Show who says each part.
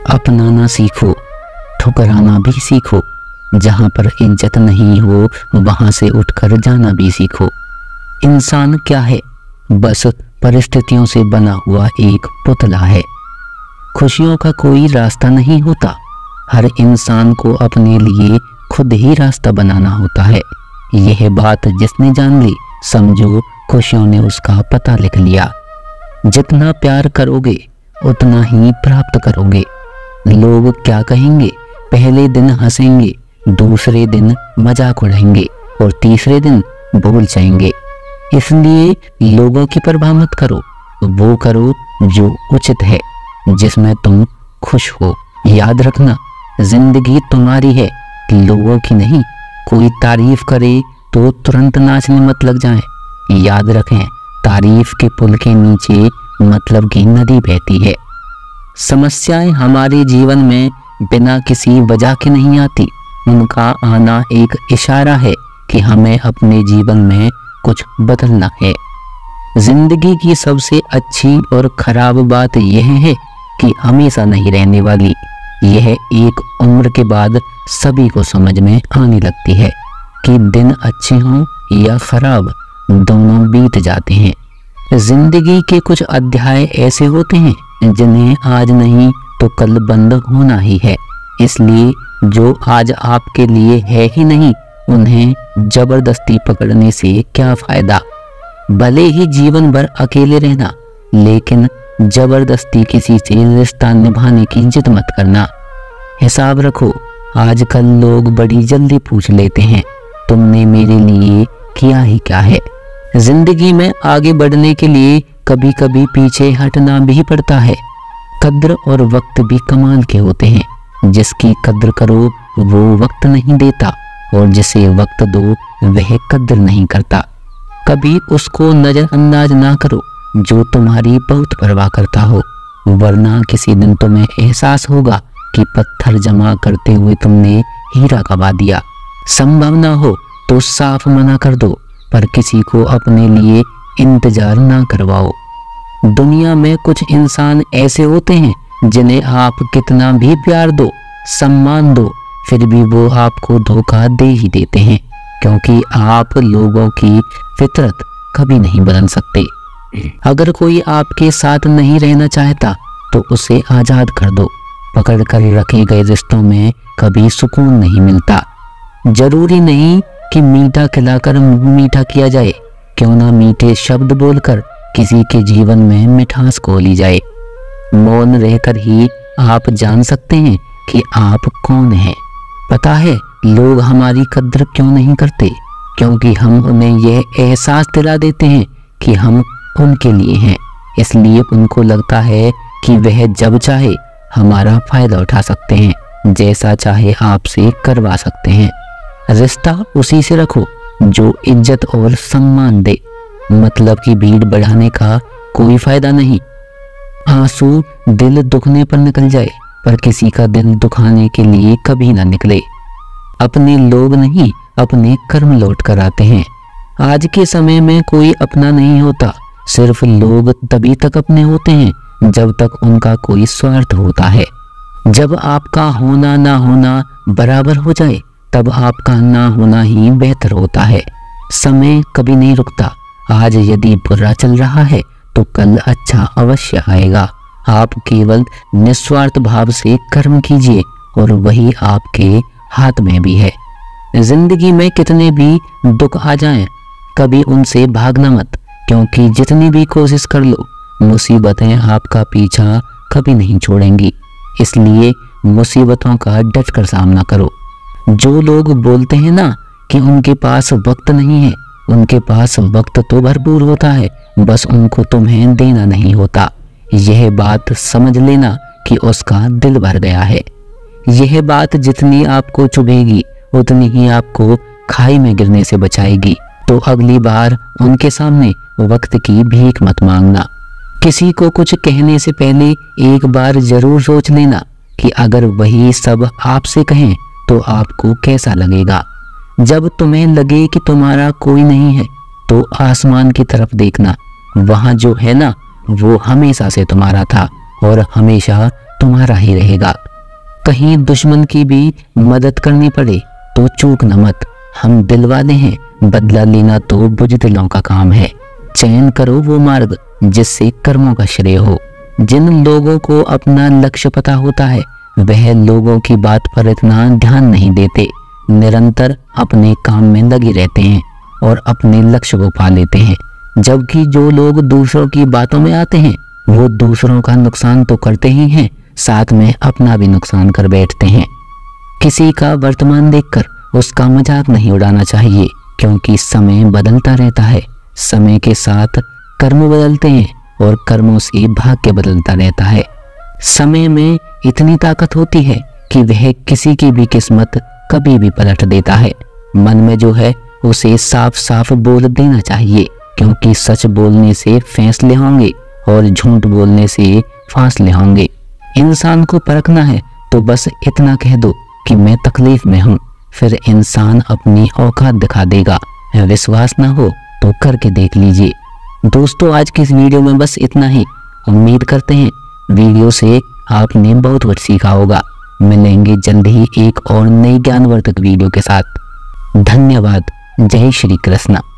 Speaker 1: अपनाना सीखो, ठुकराना भी सीखो। जहां पर इज्जत नहीं हो वहां से उठकर जाना भी सीखो। इंसान क्या है? बस परिस्थितियों से बना हुआ एक पुतला है। खुशियों का कोई रास्ता नहीं होता। हर इंसान को अपने लिए खुद ही रास्ता बनाना होता है। यह बात जिसने जान ली, समझो खुशियों ने उसका पता लिख लिया। जितना प्यार करोगे उतना ही प्राप्त करोगे। लोग क्या कहेंगे? पहले दिन हंसेंगे, दूसरे दिन मजाक उड़ाएंगे और तीसरे दिन भूल जाएंगे। इसलिए लोगों की परवाह मत करो, वो करो जो उचित है, जिसमें तुम खुश हो। याद रखना, जिंदगी तुम्हारी है, लोगों की नहीं। कोई तारीफ करे तो तुरंत नाचने मत लग जाए। याद रखें, तारीफ के पुल के नीचे मतलब की नदी बहती है। समस्याएं हमारे जीवन में बिना किसी वजह के नहीं आती। उनका आना एक इशारा है कि हमें अपने जीवन में कुछ बदलना है। जिंदगी की सबसे अच्छी और खराब बात यह है कि हमेशा नहीं रहने वाली। यह एक उम्र के बाद सभी को समझ में आने लगती है कि दिन अच्छे हों या खराब, दोनों बीत जाते हैं। जिंदगी के कुछ अध्याय ऐसे होते हैं जिन्हें आज नहीं तो कल बंद होना ही है। इसलिए जो आज आपके लिए है ही नहीं, उन्हें जबरदस्ती पकड़ने से क्या फायदा। भले ही जीवन भर अकेले रहना, लेकिन जबरदस्ती किसी से रिश्ता निभाने की जिद मत करना। हिसाब रखो, आजकल लोग बड़ी जल्दी पूछ लेते हैं, तुमने मेरे लिए किया ही क्या है। जिंदगी में आगे बढ़ने के लिए कभी कभी पीछे हटना भी पड़ता है। कद्र और वक्त भी कमाल के होते हैं। जिसकी कद्र करो वो वक्त नहीं देता, और जिसे वक्त दो वह कद्र नहीं करता। कभी उसको नजरअंदाज ना करो जो तुम्हारी बहुत परवाह करता हो, वरना किसी दिन तुम्हें एहसास होगा कि पत्थर जमा करते हुए तुमने हीरा गवा दिया। संभव ना हो तो साफ मना कर दो, पर किसी को अपने लिए इंतजार ना करवाओ। दुनिया में कुछ इंसान ऐसे होते हैं जिन्हें आप कितना भी प्यार दो, सम्मान दो, फिर भी वो आपको धोखा दे ही देते हैं, क्योंकि आप लोगों की फितरत कभी नहीं बदल सकते। अगर कोई आपके साथ नहीं रहना चाहता तो उसे आजाद कर दो। पकड़ कर रखे गए रिश्तों में कभी सुकून नहीं मिलता। जरूरी नहीं कि मीठा खिलाकर मुंह मीठा किया जाए, क्यों ना मीठे शब्द बोलकर किसी के जीवन में मिठास घोली जाए। मौन रहकर ही आप जान सकते हैं कि आप कौन हैं। पता है लोग हमारी कद्र क्यों नहीं करते? क्योंकि हम उन्हें यह एहसास दिला देते हैं कि हम उनके लिए हैं। इसलिए उनको लगता है कि वह जब चाहे हमारा फायदा उठा सकते हैं, जैसा चाहे आपसे करवा सकते हैं। रिश्ता उसी से रखो जो इज्जत और सम्मान दे। मतलब की भीड़ बढ़ाने का कोई फायदा नहीं। आंसू दिल दुखने पर निकल जाए, पर किसी का दिल दुखाने के लिए कभी ना निकले। अपने लोग नहीं, अपने कर्म लौट कर आते हैं। आज के समय में कोई अपना नहीं होता। सिर्फ लोग तभी तक अपने होते हैं जब तक उनका कोई स्वार्थ होता है। जब आपका होना ना होना बराबर हो जाए, तब आपका ना होना ही बेहतर होता है। समय कभी नहीं रुकता। आज यदि बुरा चल रहा है तो कल अच्छा अवश्य आएगा। आप केवल निस्वार्थ भाव से कर्म कीजिए और वही आपके हाथ में भी है। जिंदगी में कितने भी दुख आ जाएं, कभी उनसे भागना मत, क्योंकि जितनी भी कोशिश कर लो मुसीबतें आपका पीछा कभी नहीं छोड़ेंगी। इसलिए मुसीबतों का डट कर सामना करो। जो लोग बोलते हैं ना कि उनके पास वक्त नहीं है, उनके पास वक्त तो भरपूर होता है, बस उनको तुम्हें देना नहीं होता। यह बात समझ लेना कि उसका दिल भर गया है। यह बात जितनी आपको चुभेगी उतनी ही आपको खाई में गिरने से बचाएगी। तो अगली बार उनके सामने वक्त की भीख मत मांगना। किसी को कुछ कहने से पहले एक बार जरूर सोच लेना कि अगर वही सब आपसे कहें तो आपको कैसा लगेगा। जब तुम्हें लगे कि तुम्हारा कोई नहीं है तो आसमान की तरफ देखना। वहां जो है ना वो हमेशा से तुम्हारा था और हमेशा तुम्हारा ही रहेगा। कहीं दुश्मन की भी मदद करनी पड़े तो चूकना मत। हम दिल वाले हैं, बदला लेना तो बुज़दिलों का काम है। चयन करो वो मार्ग जिससे कर्मों का श्रेय हो। जिन लोगों को अपना लक्ष्य पता होता है वह लोगों की बात पर इतना ध्यान नहीं देते, निरंतर अपने काम में लगे रहते हैं और अपने लक्ष्य को पा लेते हैं। जबकि जो लोग दूसरों की बातों में आते हैं वो दूसरों का नुकसान तो करते ही हैं, साथ में अपना भी नुकसान कर बैठते हैं। किसी का वर्तमान देखकर उसका मजाक नहीं उड़ाना चाहिए, क्योंकि समय बदलता रहता है। समय के साथ कर्म बदलते हैं और कर्मों से भाग्य बदलता रहता है। समय में इतनी ताकत होती है कि वह किसी की भी किस्मत कभी भी पलट देता है। मन में जो है उसे साफ साफ बोल देना चाहिए, क्योंकि सच बोलने से फैसले होंगे और झूठ बोलने से फासले होंगे। इंसान को परखना है तो बस इतना कह दो कि मैं तकलीफ में हूँ, फिर इंसान अपनी औकात दिखा देगा। विश्वास ना हो तो करके देख लीजिए। दोस्तों, आज की इस वीडियो में बस इतना ही। उम्मीद करते हैं वीडियो से आपने बहुत कुछ सीखा होगा। मिलेंगे जल्द ही एक और नई ज्ञानवर्धक वीडियो के साथ। धन्यवाद। जय श्री कृष्ण।